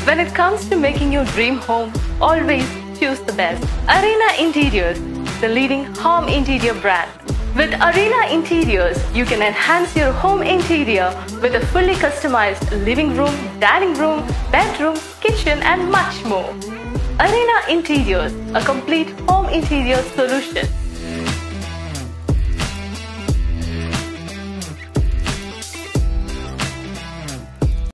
When it comes to making your dream home, always choose the best. Arena Interiors, the leading home interior brand. With Arena Interiors, you can enhance your home interior with a fully customized living room, dining room, bedroom, kitchen and much more. Arena Interiors, a complete home interior solution.